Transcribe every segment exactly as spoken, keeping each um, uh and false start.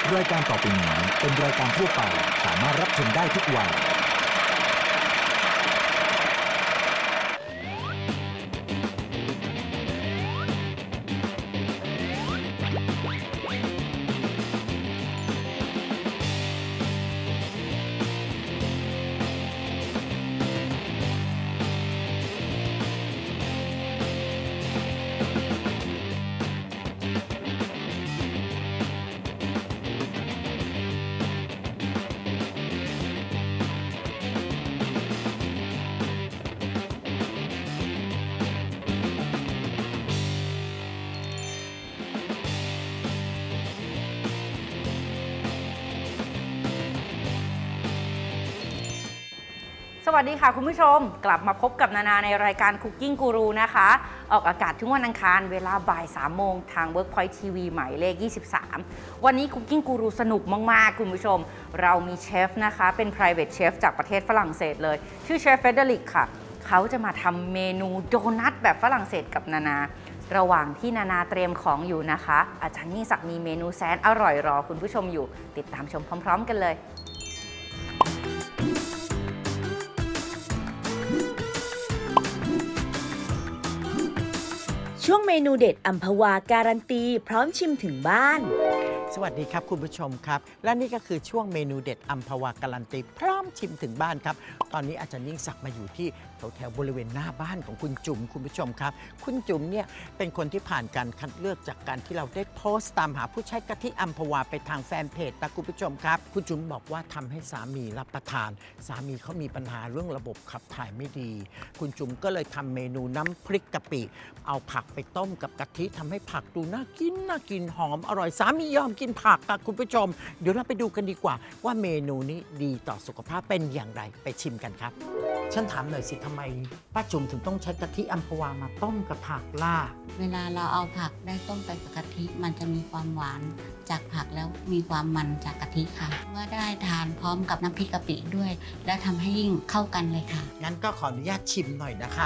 รายการต่อไปนี้เป็นรายการทั่วไปสามารถรับชมได้ทุกวัยสวัสดีค่ะคุณผู้ชมกลับมาพบกับนานาในรายการ Cooking Guru นะคะออกอากาศทุกวันอังคารเวลาบ่ายสามโมงทาง Workpoint ที วี หมายเลขยี่สิบสามวันนี้ Cooking Guru สนุกมากๆคุณผู้ชมเรามีเชฟนะคะเป็น private chef จากประเทศฝรั่งเศสเลยชื่อเชฟเฟเดริกค่ะเขาจะมาทำเมนูโดนัทแบบฝรั่งเศสกับนานาระหว่างที่นานาเตรียมของอยู่นะคะอาจารย์ยิ่งศักดิ์มีเมนูแสนอร่อยรอคุณผู้ชมอยู่ติดตามชมพร้อมๆกันเลยช่วงเมนูเด็ดอัมพวาการันตีพร้อมชิมถึงบ้านสวัสดีครับคุณผู้ชมครับและนี่ก็คือช่วงเมนูเด็ดอัมพวาการันตีพร้อมชิมถึงบ้านครับตอนนี้อาจารย์ยิ่งศักดิ์มาอยู่ที่แถวๆบริเวณหน้าบ้านของคุณจุ๋มคุณผู้ชมครับคุณจุ๋มเนี่ยเป็นคนที่ผ่านการคัดเลือกจากการที่เราได้โพสต์ตามหาผู้ใช้กะทิอัมพวาไปทางแฟนเพจนะคุณผู้ชมครับคุณจุ๋มบอกว่าทำให้สามีรับประทานสามีเขามีปัญหาเรื่องระบบขับถ่ายไม่ดีคุณจุ๋มก็เลยทำเมนูน้ำพริกกะปิเอาผักไปต้มกับกะทิทำให้ผักดูน่ากินน่ากินหอมอร่อยสามียอมกินผักค่ะคุณผู้ชมเดี๋ยวเราไปดูกันดีกว่าว่าเมนูนี้ดีต่อสุขภาพเป็นอย่างไรไปชิมกันครับฉันถามหน่อยสิทำไมป้าจุ๋มถึงต้องใช้กะทิอัมพวามาต้มกับผักล่ะเวลาเราเอาผักได้ต้มไปกับกะทิมันจะมีความหวานจากผักแล้วมีความมันจากกะทิค่ะเมื่อได้ทานพร้อมกับน้ำพริกกะปิด้วยและทำให้ยิ่งเข้ากันเลยค่ะงั้นก็ขออนุญาตชิมหน่อยนะคะ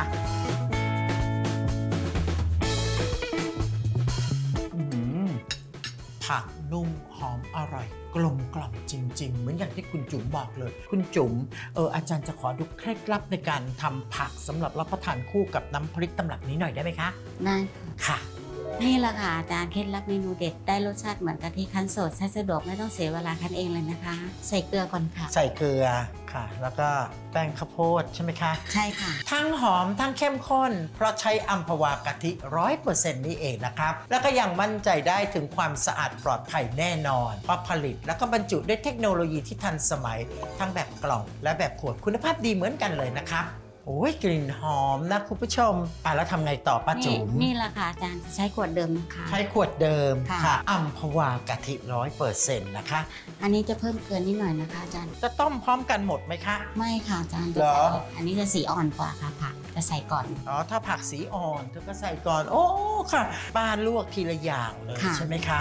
ผักนุ่มหอมอร่อยกลมกล่อมจริงๆเหมือนอย่างที่คุณจุ๋มบอกเลยคุณจุ๋มเอออาจารย์จะขอดูเคล็ดลับในการทำผักสำหรับรับประทานคู่กับน้ำพริกตำรับนี้หน่อยได้ไหมคะได้ค่ะนี่แหละค่ะอาจารย์เคล็ดลับเมนูเด็ดได้รสชาติเหมือนกะทิคั้นสดใช้สะดวกไม่ต้องเสียเวลาคั้นเองเลยนะคะใส่เกลือก่อนค่ะใส่เกลือค่ะแล้วก็แป้งข้าวโพดใช่ไหมคะใช่ค่ะทั้งหอมทั้งเข้มข้นเพราะใช้อัมพวากะทิร้อยเปอร์เซ็นต์นี่เองนะครับแล้วก็ยังมั่นใจได้ถึงความสะอาดปลอดภัยแน่นอนเพราะผลิตแล้วก็บรรจุด้วยเทคโนโลยีที่ทันสมัยทั้งแบบกล่องและแบบขวดคุณภาพดีเหมือนกันเลยนะครับโอ้ยกลิ่นหอมนะคุณผู้ชมอ่ะแล้วทำไงต่อป้าจุ๋มนี่แหละค่ะอาจารย์จะใช้ขวดเดิมนะคะใช้ขวดเดิมค่ะอัมพวากะทิร้อยเปอร์เซ็นต์นะคะอันนี้จะเพิ่มเกลือนิดหน่อยนะคะอาจารย์จะต้มพร้อมกันหมดไหมคะไม่ค่ะอาจารย์จะใส่อันนี้จะสีอ่อนกว่าค่ะผักจะใส่ก่อนอ๋อถ้าผักสีอ่อนเธอก็ใส่ก่อนโอ้ค่ะป้าลวกทีละอย่างเลยใช่ไหมคะ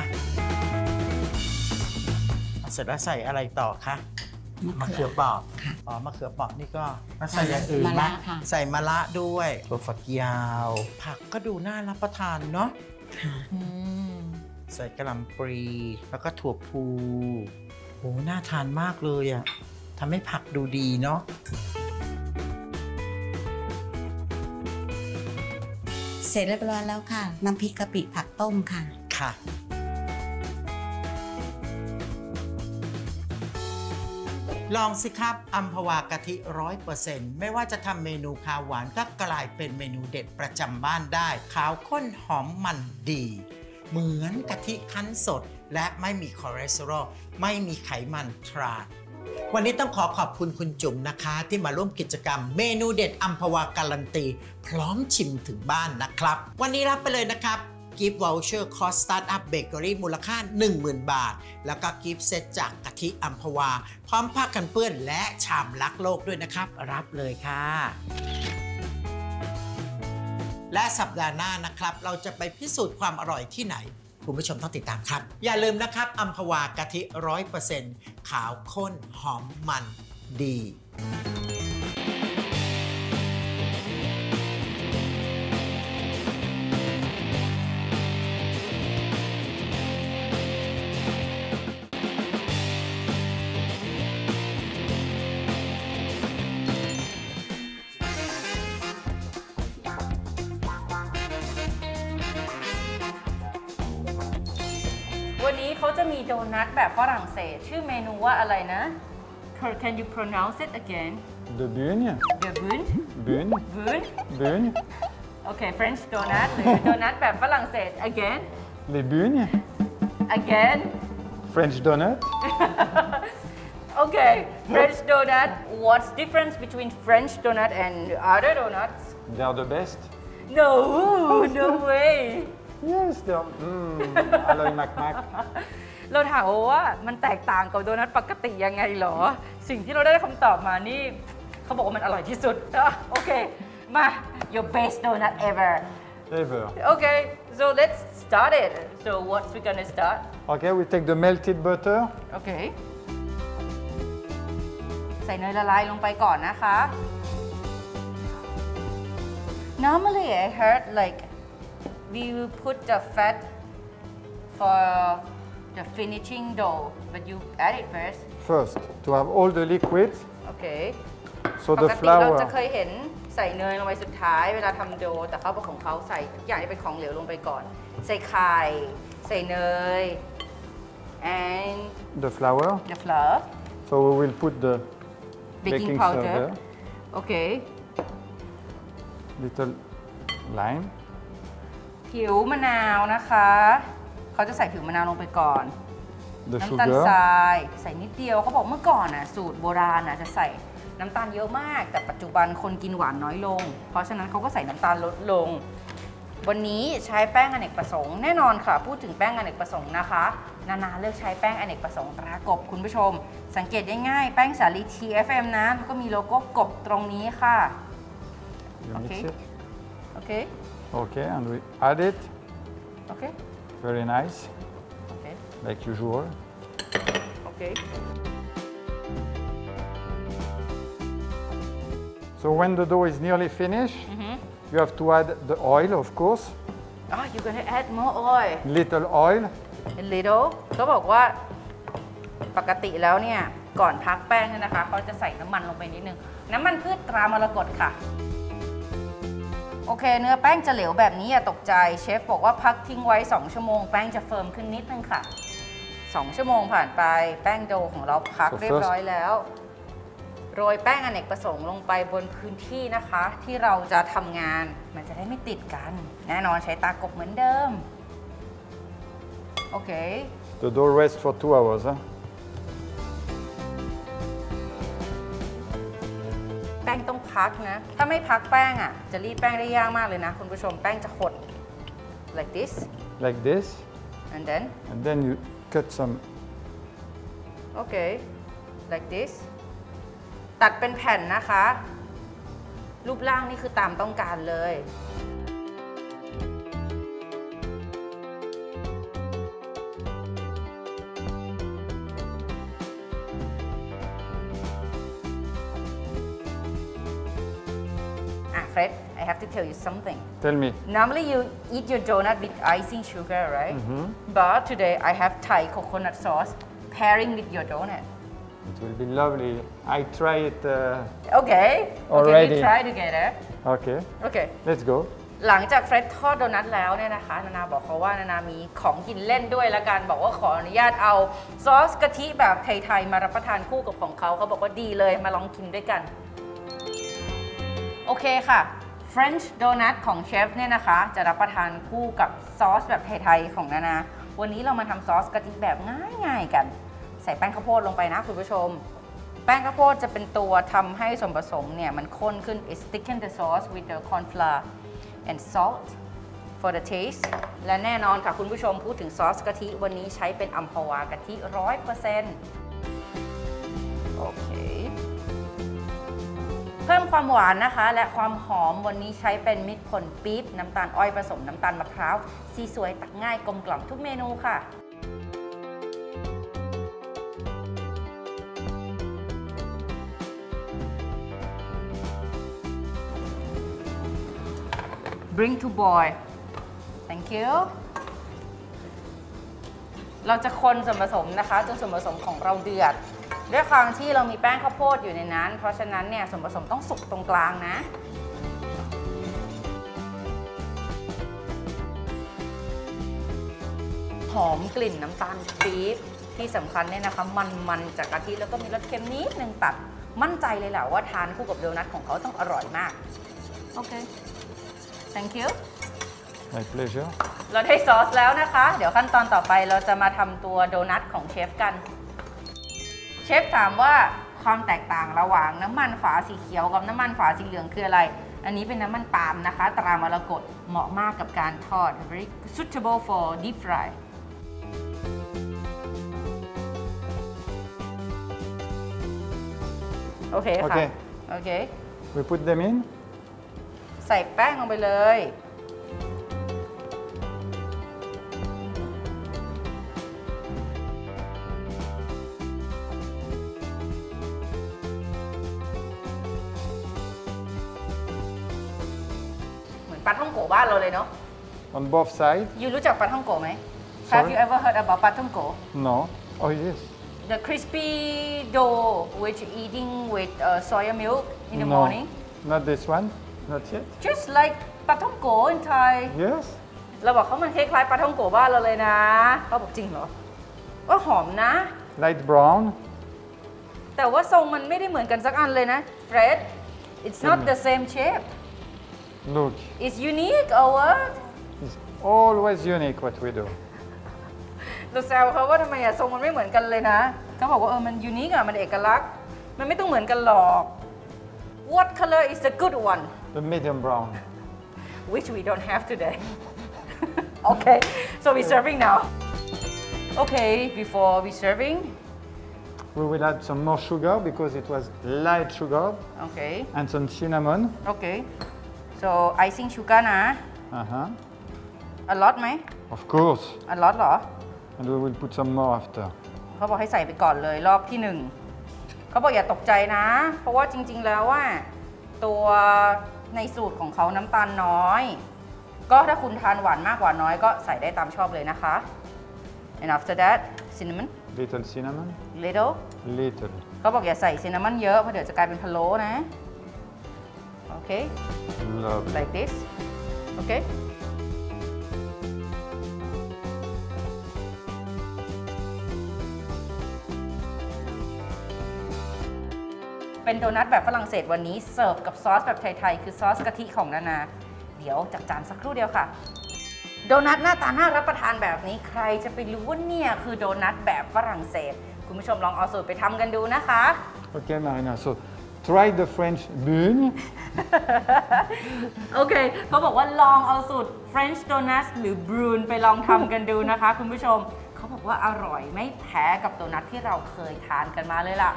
เสร็จแล้วใส่อะไรต่อคะมะเขือเปราะอ๋อมะเขือเปราะนี่ก็ใส่อย่างอื่นนะใส่มะระด้วยถั่วฝักยาวผักก็ดูน่ารับประทานเนาะใส่กระหล่ำปลีแล้วก็ถั่วพูโหน่าทานมากเลยอ่ะทำให้ผักดูดีเนาะเสร็จเรียบร้อยแล้วค่ะน้ำพริกกะปิผักต้มค่ะค่ะลองสิครับอัมพวากะทิร้อยเปอร์เซ็นต์ไม่ว่าจะทำเมนูคาวหวานก็กลายเป็นเมนูเด็ดประจำบ้านได้ขาวข้นหอมมันดีเหมือนกะทิคั้นสดและไม่มีคอเลสเตอรอลไม่มีไขมันทรานวันนี้ต้องขอขอบคุณคุณจุ๋มนะคะที่มาร่วมกิจกรรมเมนูเด็ดอัมพวาการันตีพร้อมชิมถึงบ้านนะครับวันนี้รับไปเลยนะครับกิฟต์วอลเชอร์คอสสตาร์ทอัพเบเกอรี่มูลค่า หนึ่งหมื่น บาทแล้วก็กิฟต์เซตจากกะทิอัมพวาพร้อมผ้ากันเปื้อนและชามรักโลกด้วยนะครับรับเลยค่ะและสัปดาห์หน้านะครับเราจะไปพิสูจน์ความอร่อยที่ไหนคุณผู้ชมต้องติดตามครับอย่าลืมนะครับอัมพวากะทิ ร้อยเปอร์เซ็นต์ ขาวข้นหอมมันดีเขาจะมีโดนัทแบบฝรั่งเศสชื่อเมนูว่าอะไรนะ Can you pronounce it again De Bugne. The Bund Bugne. Bund Bugne. โอเค French donut หรือโดนัทแบบฝรั่งเศส again Les bugnes. again French donut. okay French donut what's difference between French donut and other donuts They are the best. no no way Yes, they are. Mm, Aloy Mac Mac. เราถามว่ามันแตกต่างกับโดนัทปกติยังไงเหรอ สิ่งที่เราได้คำตอบมานี่เขาบอกว่ามันอร่อยที่สุดอ่ะโอเค มา your best donut ever Ever. okay so let's start it so what we gonna start Okay, we take the melted butter. โอเค ใส่เนยละลายลงไปก่อนนะคะ normally I heard like we will put the fat for the finishing dough but you add it first First, to have all the liquids. โอเค So ป the กติเราจะ flour. เคยเห็นใส่เนยลงไปสุดท้ายเวลาทำโดแต่เขาบอกของเขาใส่ทุกอย่างที่เป็นของเหลวลงไปก่อน ใส่ไข่ ใส่เนย and The flour. the flour So we will put the baking baking powder soda, โอเค little lime. ผิวมะนาวนะคะ เขาจะใส่ผิวมะนาวลงไปก่อน The น้ำตาลท sugar. ราย ใส่นิดเดียวเขาบอกเมื่อก่อนน่ะสูตรโบราณน่ะจะใส่น้ำตาลเยอะมาก แต่ปัจจุบันคนกินหวานน้อยลง เพราะฉะนั้นเขาก็ใส่น้ำตาลลดลง วันนี้ใช้แป้งอเนกประสงค์แน่นอนค่ะ พูดถึงแป้งอเนกประสงค์นะคะ นานาเลือกใช้แป้งอเนกประสงค์ตรากบคุณผู้ชม สังเกตได้ง่ายแป้งสาลี ที เอฟ เอ็ม นะแล้วก็มีโลโก้กบตรงนี้ค่ะ You mix Okay. it. โอเค Okay, and we add it. โอเค Very nice, โอเค like usual. โอเค So when the dough is nearly finished, you have to add the oil, of course. oh you gonna add more oil Little oil. a little เขาบอกว่าปกติแล้วเนี่ย ก่อนพักแป้งเนี่ยนะคะเขาจะใส่น้ำมันลงไปนิดนึง น้ำมันพืชตรามรกตค่ะ โอเค เนื้อแป้งจะเหลวแบบนี้อย่าตกใจเชฟบอกว่าพักทิ้งไว้สองชั่วโมงแป้งจะเฟิร์มขึ้นนิดนึงค่ะสองชั่วโมงผ่านไปแป้งโดของเราพักเรียบร้อยแล้ว โรยแป้งอเนกประสงค์ลงไปบนพื้นที่นะคะ ที่เราจะทำงานมันจะได้ไม่ติดกัน แน่นอนใช้ตากบเหมือนเดิม โอเค The dough rests for two hours. Huh? แป้งต้องพักนะ ถ้าไม่พักแป้งอ่ะ จะรีดแป้งได้ยากมากเลยนะ คุณผู้ชมแป้งจะหด like this Like this. and then And then you cut some. โอเค like this ตัดเป็นแผ่นนะคะ รูปร่างนี่คือตามต้องการเลย อ่ะ Fred I have to tell you something Tell me. Normally you eat your donut with icing sugar, right? But today I have Thai coconut sauce pairing with your donut. It will be lovely. I try it. Uh, Okay. Okay, Already. we try together. okay. Okay. Let's go. หลังจากเฟรดทอดโดนัทแล้วเนี่ยนะคะ นานาบอกเขาว่านานามีของกินเล่นด้วยละกัน บอกว่าขออนุญาตเอาซอสกะทิแบบไทยๆมารับประทานคู่กับของเขาเขาบอกว่าดีเลยมาลองกินด้วยกัน โอเคค่ะ French donut ของเชฟเนี่ยนะคะ จะรับประทานคู่กับซอสแบบไทยๆของนานา วันนี้เรามาทำซอสกะทิแบบง่ายๆกัน ใส่แป้งข้าวโพดลงไปนะคุณผู้ชม แป้งข้าวโพดจะเป็นตัวทำให้ส่วนผสมเนี่ยมันข้นขึ้น It thicken the sauce with the corn flour and salt for the taste และแน่นอนค่ะคุณผู้ชมพูดถึงซอสกะทิวันนี้ใช้เป็นอัมพวากะทิ ร้อยเปอร์เซ็นต์ โอเค เพิ่มความหวานนะคะและความหอมวันนี้ใช้เป็นมิตรผลปี๊บน้ำตาลอ้อยผสมน้ำตาลมะพร้าวสีสวยตักง่ายกลมกล่อมทุกเมนูค่ะ Bring to boil thank you เราจะคนส่วนผสมนะคะจนส่วนผสมของเราเดือดด้วยความที่เรามีแป้งข้าวโพดอยู่ในนั้นเพราะฉะนั้นเนี่ยส่วนผสมต้องสุกตรงกลางนะ พหอมกลิ่นน้ำตาลปี๊บที่สำคัญเนี่ยนะคะมันๆจากกะทิแล้วก็มีรสเค็มนิดนึงตัดมั่นใจเลยแหละว่าทานคู่กับโดนัทของเขาต้องอร่อยมากโอเค thank you My pleasure เราได้ซอสแล้วนะคะเดี๋ยวขั้นตอนต่อไปเราจะมาทำตัวโดนัทของเชฟกันเชฟถามว่าความแตกต่างระหว่างน้ำมันฝาสีเขียวกับน้ำมันฝาสีเหลืองคืออะไรอันนี้เป็นน้ำมันปาล์มนะคะตรามรกตเหมาะมากกับการทอด very suitable for deep fry โอเคค่ะ Okay. โอเค We put them in. ใส่แป้งลงไปเลยเหมือนปลาท่องโกบ้านเราเลยเนาะ On both sides. ยูรู้จักปลาท่องโกไหม Sorry? Have you ever heard about ปลาท่องโก No. Oh yes. The crispy dough which eating with uh, soya milk in the no. morning Not this one. Not yet. just like ปลาท่องโก in Thai Yes. เราบอกเขามันคล้ายๆปลาท่องโกบ้านเราเลยนะเขาบอกจริงเหรอว่าหอมนะ Light brown. แต่ว่าทรงมันไม่ได้เหมือนกันสักอันเลยนะ Fred it's not the same shape Look. it's unique or what It's always unique what we do. เราแซวเขาว่าทำไมอะทรงมันไม่เหมือนกันเลยนะเขาบอกว่าเออมันยูนิคอะมันเอกลักษณ์มันไม่ต้องเหมือนกันหรอก What color is the good one The medium brown. which we don't have today okay so we serving now okay before we serving We will add some more sugar because it was light sugar okay and some cinnamon. okay so icing sugar นะ Uh-huh. a lot ไหม Of course. a lot เหรอ And we will put some more after. เขาบอกให้ใส่ไปก่อนเลยรอบที่หนึ่งเขาบอกอย่าตกใจนะ เพราะว่าจริงๆแล้วว่าตัวในสูตรของเขาน้ำตาลน้อย ก็ถ้าคุณทานหวานมากกว่าน้อยก็ใส่ได้ตามชอบเลยนะคะ and after that cinnamon Little cinnamon. little Little. เขาบอกอย่าใส่ซินนามอนเยอะเพราะเดี๋ยวจะกลายเป็นพะโล้นะโอเค Lovely. like this โอเคเป็นโดนัทแบบฝรั่งเศสวันนี้เสิร์ฟกับซอสแบบไทยๆคือซอสกะทิของนานาเดี๋ยวจัดจานสักครู่เดียวค่ะโดนัทหน้าตาน่ารับประทานแบบนี้ใครจะไปรู้ว่าเนี่ยคือโดนัทแบบฝรั่งเศสคุณผู้ชมลองเอาสูตรไปทำกันดูนะคะ Okay, Marina. So try the French brune. โอเคเขาบอกว่าลองเอาสูตร French Donuts หรือ Brune ไปลองทำกันดูนะคะคุณผู้ชมเขาบอกว่าอร่อยไม่แพ้กับโดนัทที่เราเคยทานกันมาเลยล่ะ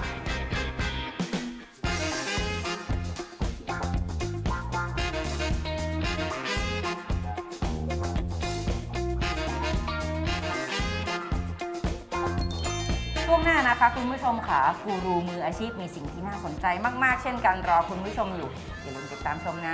ช่วงหน้านะคะคุณผู้ชมค่ะกูรูมืออาชีพมีสิ่งที่น่าสนใจมากๆเช่นกันรอคุณผู้ชมอยู่อย่าลืมติดตามชมนะ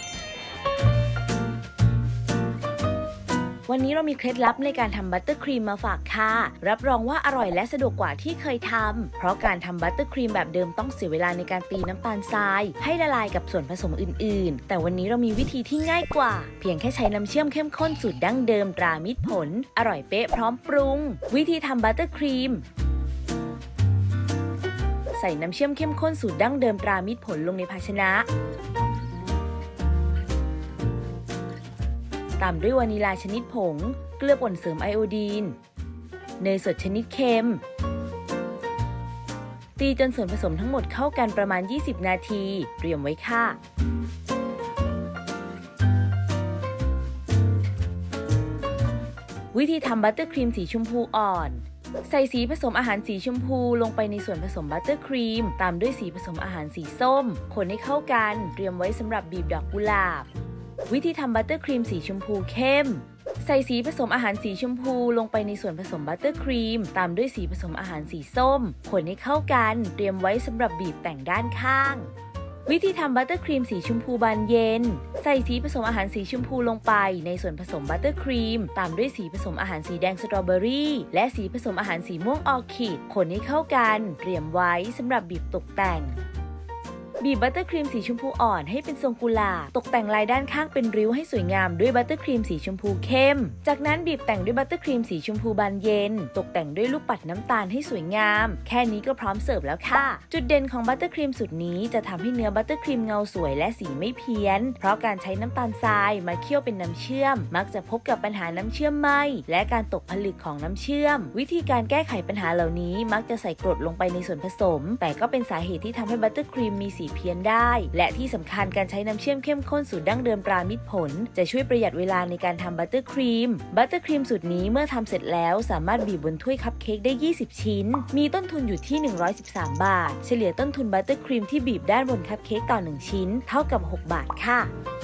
วันนี้เรามีเคล็ดลับในการทำบัตเตอร์ครีมมาฝากค่ะรับรองว่าอร่อยและสะดวกกว่าที่เคยทำเพราะการทำบัตเตอร์ครีมแบบเดิมต้องเสียเวลาในการตีน้ำตาลทรายให้ละลายกับส่วนผสมอื่นๆแต่วันนี้เรามีวิธีที่ง่ายกว่าเพียงแค่ใช้น้ำเชื่อมเข้มข้นสูตรดั้งเดิมตรามิตรผลอร่อยเป๊ะพร้อมปรุงวิธีทำบัตเตอร์ครีมใส่น้ำเชื่อมเข้มข้นสูตรดั้งเดิมตรามิตรผลลงในภาชนะตามด้วยวานิลาชนิดผงเกลือป่นเสริมไอโอดีนเนยสดชนิดเค็มตีจนส่วนผสมทั้งหมดเข้ากันประมาณยี่สิบนาทีเตรียมไว้ค่ะวิธีทำบัตเตอร์ครีมสีชมพูอ่อนใส่สีผสมอาหารสีชมพูลงไปในส่วนผสมบัตเตอร์ครีมตามด้วยสีผสมอาหารสีส้มคนให้เข้ากันเตรียมไว้สำหรับบีบดอกกุหลาบวิธีทำบัตเตอร์ครีมสีชมพูเข้มใส่สีผสมอาหารสีชมพูลงไปในส่วนผสมบัตเตอร์ครีมตามด้วยสีผสมอาหารสีส้มคนให้เข้ากันเตรียมไว้สำหรับบีบแต่งด้านข้างวิธีทำบัตเตอร์ครีมสีชมพูบานเย็นใส่สีผสมอาหารสีชมพูลงไปในส่วนผสมบัตเตอร์ครีมตามด้วยสีผสมอาหารสีแดงสตรอเบอรี่และสีผสมอาหารสีม่วงออร์คิดคนให้เข้ากันเตรียมไว้สำหรับบีบตกแต่งบีบบัตเตอร์ครีมสีชมพูอ่อนให้เป็นทรงกุหลาบตกแต่งลายด้านข้างเป็นริ้วให้สวยงามด้วยบัตเตอร์ครีมสีชมพูเข้มจากนั้นบีบแต่งด้วยบัตเตอร์ครีมสีชมพูบานเย็นตกแต่งด้วยลูกปัดน้ำตาลให้สวยงามแค่นี้ก็พร้อมเสิร์ฟแล้วค่ะจุดเด่นของบัตเตอร์ครีมสูตรนี้จะทำให้เนื้อบัตเตอร์ครีมเงาสวยและสีไม่เพี้ยนเพราะการใช้น้ำตาลทรายมาเคี่ยวเป็นน้ำเชื่อมมักจะพบกับปัญหาน้ำเชื่อมไหม้และการตกผลึกของน้ำเชื่อมวิธีการแก้ไขปัญหาเหล่านี้มักจะใส่กรดลงไปในส่วนผสมแต่ก็เป็นสาเหตุที่ทำให้บัตเตอร์ครีมมีสีเพี้ยนได้และที่สำคัญการใช้น้ำเชื่อมเข้มข้นสูตรดั้งเดิมตรามิตรผลจะช่วยประหยัดเวลาในการทำบัตเตอร์ครีมบัตเตอร์ครีมสูตรนี้เมื่อทำเสร็จแล้วสามารถบีบบนถ้วยคัพเค้กได้ยี่สิบชิ้นมีต้นทุนอยู่ที่หนึ่งร้อยสิบสามบาทเฉลี่ยต้นทุนบัตเตอร์ครีมที่บีบด้านบนคัพเค้กต่อหนึ่งชิ้นเท่ากับหกบาทค่ะ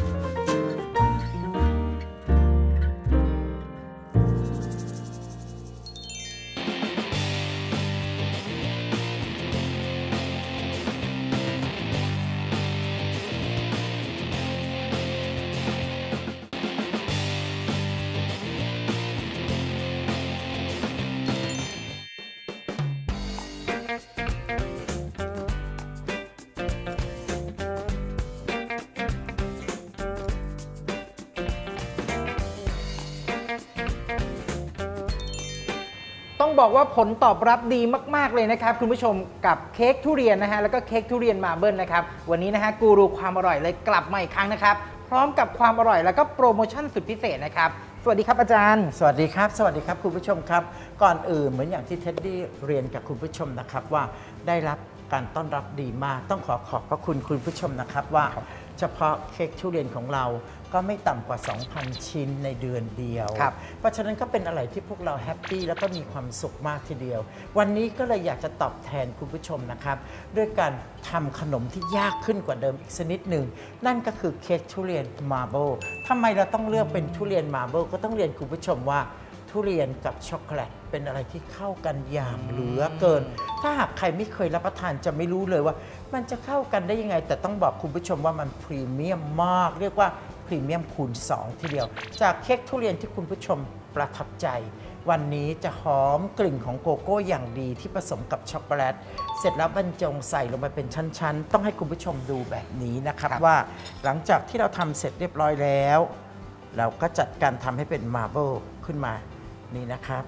ต้องบอกว่าผลตอบรับดีมากๆเลยนะครับคุณผู้ชมกับเค้กทุเรียนนะฮะแล้วก็เค้กทุเรียนมาเบิลนะครับวันนี้นะฮะกูรูความอร่อยเลยกลับมาอีกครั้งนะครับพร้อมกับความอร่อยแล้วก็โปรโมชั่นสุดพิเศษนะครับสวัสดีครับอาจารย์สวัสดีครับสวัสดีครับคุณผู้ชมครับก่อนอื่นเหมือนอย่างที่เท็ดดี้เรียนกับคุณผู้ชมนะครับว่าได้รับการต้อนรับดีมากต้องขอขอบพระคุณคุณผู้ชมนะครับว่าเฉพาะเค้กทุเรียนของเราก็ไม่ต่ำกว่า สองพัน ชิ้นในเดือนเดียวเพราะฉะนั้นก็เป็นอะไรที่พวกเราแฮปปี้แล้วก็มีความสุขมากทีเดียววันนี้ก็เลยอยากจะตอบแทนคุณผู้ชมนะครับด้วยการทำขนมที่ยากขึ้นกว่าเดิมอีกสักนิดหนึ่งนั่นก็คือเค้กทุเรียนมาร์เบิลทำไมเราต้องเลือกเป็นทุเรียนมาร์เบิลก็ต้องเรียนคุณผู้ชมว่าทุเรียนกับช็อกโกแลตเป็นอะไรที่เข้ากันอย่างเหลือเกินถ้าหากใครไม่เคยรับประทานจะไม่รู้เลยว่ามันจะเข้ากันได้ยังไงแต่ต้องบอกคุณผู้ชมว่ามันพรีเมียมมากเรียกว่าพรีเมียมคูณสองทีเดียวจากเค้กทุเรียนที่คุณผู้ชมประทับใจวันนี้จะหอมกลิ่นของโกโก้อย่างดีที่ผสมกับช็อกโกแลตเสร็จแล้วบรรจงใส่ลงไปเป็นชั้นๆต้องให้คุณผู้ชมดูแบบนี้นะครับว่าหลังจากที่เราทำเสร็จเรียบร้อยแล้วเราก็จัดการทำให้เป็นมาร์เบิลขึ้นมานี่นะครับ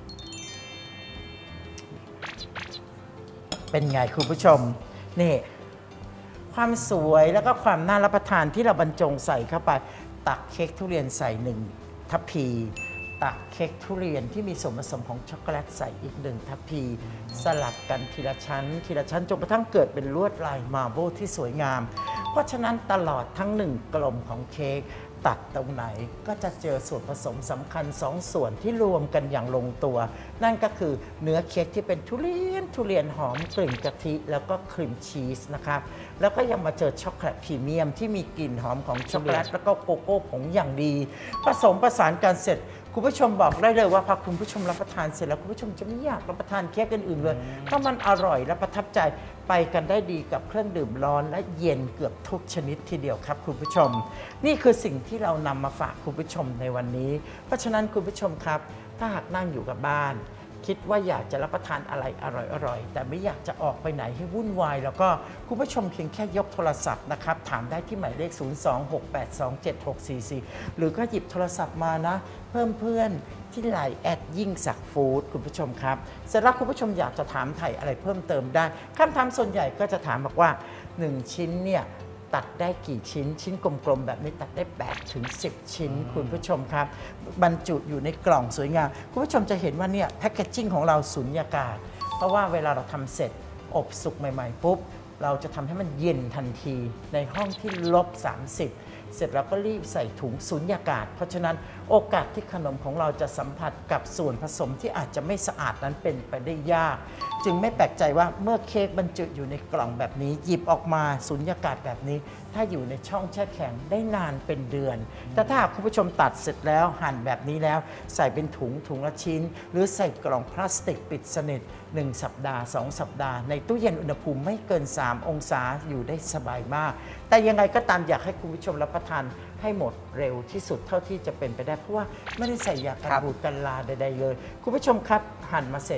เป็นไงคุณผู้ชมนี่ความสวยแล้วก็ความน่ารับประทานที่เราบรรจงใส่เข้าไปตักเค้กทุเรียนใส่หนึ่งทัพพีตักเค้กทุเรียนที่มีส่วนผสมของช็อกโกแลตใส่อีกหนึ่งทัพพีสลับกันทีละชั้นทีละชั้นจนกระทั่งเกิดเป็นลวดลายมาร์เบิลที่สวยงามเพราะฉะนั้นตลอดทั้งหนึ่งกลมของเค้กตัดตรงไหนก็จะเจอส่วนผสมสำคัญสองส่วนที่รวมกันอย่างลงตัวนั่นก็คือเนื้อเค้กที่เป็นทุเรียนทุเรียนหอมกลิ่นกะทิแล้วก็ครีมชีสนะครับแล้วก็ยังมาเจอช็อกโกแลตพรีเมียมที่มีกลิ่นหอมของช็อกโกแลตแล้วก็โกโก้ผงอย่างดีผสมผสานกันเสร็จคุณผู้ชมบอกได้เลยว่าพอคุณผู้ชมรับประทานเสร็จแล้วคุณผู้ชมจะไม่อยากรับประทานเค้กอื่นๆเลยเพราะมันอร่อยและประทับใจไปกันได้ดีกับเครื่องดื่มร้อนและเย็นเกือบทุกชนิดทีเดียวครับคุณผู้ชมนี่คือสิ่งที่เรานำมาฝากคุณผู้ชมในวันนี้เพราะฉะนั้นคุณผู้ชมครับถ้าหากนั่งอยู่กับบ้านคิดว่าอยากจะรับประทานอะไรอร่อยๆแต่ไม่อยากจะออกไปไหนให้วุ่นวายแล้วก็คุณผู้ชมเพียงแค่ยกโทรศัพท์นะครับถามได้ที่หมายเลขศูนย์ สอง หก แปด สอง เจ็ด หก สี่ สี่หรือก็หยิบโทรศัพท์มานะเพิ่มเพื่อนที่ไลน์แอดยิ่งศักดิ์ฟู้ดคุณผู้ชมครับเสร็จแล้วคุณผู้ชมอยากจะถามไถ่อะไรเพิ่มเติมได้คำถามส่วนใหญ่ก็จะถามบอกว่าหนึ่งชิ้นเนี่ยตัดได้กี่ชิ้นชิ้นกลมๆแบบนี้ตัดได้แปดถึงสิบชิ้นคุณผู้ชมครับบรรจุอยู่ในกล่องสวยงามคุณผู้ชมจะเห็นว่าเนี่ยแพคเกจจิ้งของเราสุญญากาศเพราะว่าเวลาเราทำเสร็จอบสุกใหม่ๆปุ๊บเราจะทำให้มันเย็นทันทีในห้องที่ลบสามสิบเสร็จแล้วก็รีบใส่ถุงสุญญากาศเพราะฉะนั้นโอกาสที่ขนมของเราจะสัมผัสกับส่วนผสมที่อาจจะไม่สะอาดนั้นเป็นไปได้ยากจึงไม่แปลกใจว่าเมื่อเค้กบรรจุอยู่ในกล่องแบบนี้หยิบออกมาสุญญากาศแบบนี้ถ้าอยู่ในช่องแช่แข็งได้นานเป็นเดือนแต่ถ้าคุณผู้ชมตัดเสร็จแล้วหั่นแบบนี้แล้วใส่เป็นถุงถุงละชิ้นหรือใส่กล่องพลาสติกปิดสนิทหนึ่งสัปดาห์สองสัปดาห์ในตู้เย็นอุณหภูมิไม่เกินสามองศาอยู่ได้สบายมากแต่ยังไงก็ตามอยากให้คุณผู้ชมรับประทานให้หมดเร็วที่สุดเท่าที่จะเป็นไปได้เพราะว่าไม่ได้ใส่ยากันบูดกันลาใดๆเลยคุณผู้ชมครับหั่นมาเสร็จ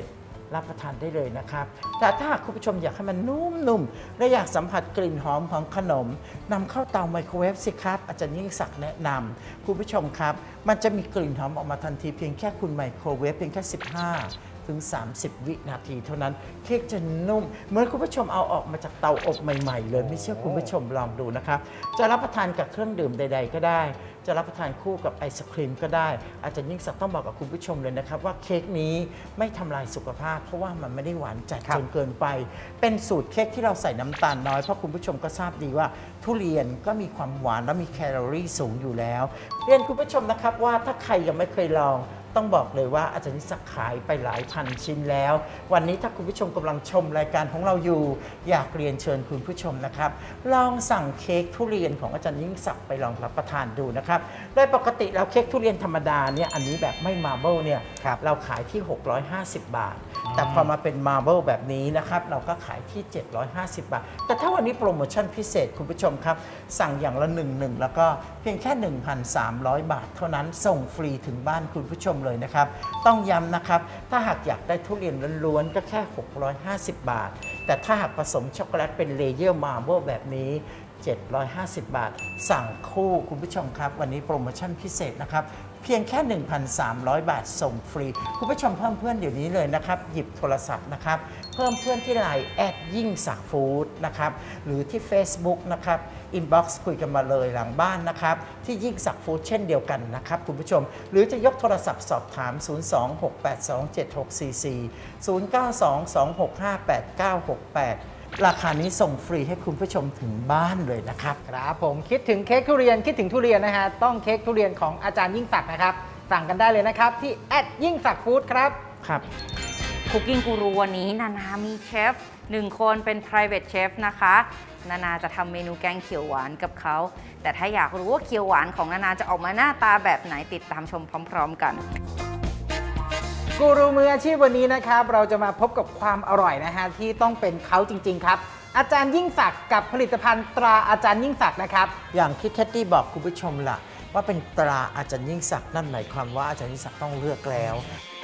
รับประทานได้เลยนะครับแต่ถ้าหากคุณผู้ชมอยากให้มันนุ่มๆและอยากสัมผัสกลิ่นหอมของขนมนำเข้าเตาไมโครเวฟสิครับอาจารย์ยิ่งศักดิ์แนะนำคุณผู้ชมครับมันจะมีกลิ่นหอมออกมาทันทีเพียงแค่คุณไมโครเวฟเพียงแค่สิบห้าถึงสามสิบวินาทีเท่านั้นเค้กจะนุ่มเหมือนคุณผู้ชมเอาออกมาจากเตาอบใหม่ๆเลยไม่เชื่อคุณผู้ชมลองดูนะครับจะรับประทานกับเครื่องดื่มใดๆก็ได้จะรับประทานคู่กับไอศครีมก็ได้อาจารย์ยิ่งศักดิ์ต้องบอกกับคุณผู้ชมเลยนะครับว่าเค้กนี้ไม่ทำลายสุขภาพเพราะว่ามันไม่ได้หวานจัดจนเกินไปเป็นสูตรเค้กที่เราใส่น้ำตาลน้อยเพราะคุณผู้ชมก็ทราบดีว่าทุเรียนก็มีความหวานและมีแคลอรี่สูงอยู่แล้วเรียนคุณผู้ชมนะครับว่าถ้าใครยังไม่เคยลองต้องบอกเลยว่าอาจารย์ยิ่งศักดิ์ขายไปหลายพันชิ้นแล้ววันนี้ถ้าคุณผู้ชมกำลังชมรายการของเราอยู่อยากเรียนเชิญคุณผู้ชมนะครับลองสั่งเค้กทุเรียนของอาจารย์ยิ่งศักดิ์ไปลองรับประทานดูนะครับโดยปกติแล้วเค้กทุเรียนธรรมดาเนี่ยอันนี้แบบไม่มาร์เบิลเนี่ยเราขายที่หกร้อยห้าสิบบาทแต่พอมาเป็นมาร์เบิลแบบนี้นะครับเราก็ขายที่เจ็ดร้อยห้าสิบบาทแต่ถ้าวันนี้โปรโมชั่นพิเศษคุณผู้ชมครับสั่งอย่างละหนึ่งหนึ่งแล้วก็เพียงแค่ หนึ่งพันสามร้อย บาทเท่านั้นส่งฟรีถึงบ้านคุณผู้ชมเลยนะครับต้องย้ำนะครับถ้าหากอยากได้ทุเรียนล้วนๆก็แค่หกร้อยห้าสิบบาทแต่ถ้าหากผสมช็อกโกแลตเป็นเลเยอร์มาร์เบิลแบบนี้เจ็ดร้อยห้าสิบบาทสั่งคู่คุณผู้ชมครับวันนี้โปรโมชั่นพิเศษนะครับเพียงแค่ หนึ่งพันสามร้อย บาทส่งฟรีคุณผู้ชมเพิ่มเพื่อนเดี๋ยวนี้เลยนะครับหยิบโทรศัพท์นะครับเพิ่มเพื่อนที่ไลน์แอดยิ่งศักดิ์ฟู้ดนะครับหรือที่ Facebook นะครับอินบ็อกซ์คุยกันมาเลยหลังบ้านนะครับที่ยิ่งศักดิ์ฟู้ดเช่นเดียวกันนะครับคุณผู้ชมหรือจะยกโทรศัพท์สอบถามศูนย์ สอง หก แปด สอง เจ็ด หก สี่ สี่ ศูนย์ เก้า สอง สอง หก ห้า แปด เก้า หก แปดราคานี้ส่งฟรีให้คุณผู้ชมถึงบ้านเลยนะครับครับผมคิดถึงเค้กทุเรียนคิดถึงทุเรียนนะฮะต้องเค้กทุเรียนของอาจารย์ยิ่งศักดิ์นะครับสั่งกันได้เลยนะครับที่แอดยิ่งศักดิ์ฟู้ดครับครับคุกกิ้งกูรูวันนี้นานามีเชฟหนึ่งคนเป็น private chef นะคะนานาจะทำเมนูแกงเขียวหวานกับเขาแต่ถ้าอยากรู้ว่าเขียวหวานของนานาจะออกมาหน้าตาแบบไหนติดตามชมพร้อมๆกันกูรูมืออาชีพวันนี้นะครับเราจะมาพบกับความอร่อยนะฮะที่ต้องเป็นเขาจริงๆครับอาจารย์ยิ่งศักดิ์กับผลิตภัณฑ์ตราอาจารย์ยิ่งศักดิ์นะครับอย่างที่เท็ดดี้บอกคุณผู้ชมล่ะว่าเป็นตราอาจารย์ยิ่งศักดิ์นั่นหมายความว่าอาจารย์ยิ่งศักดิ์ต้องเลือกแล้ว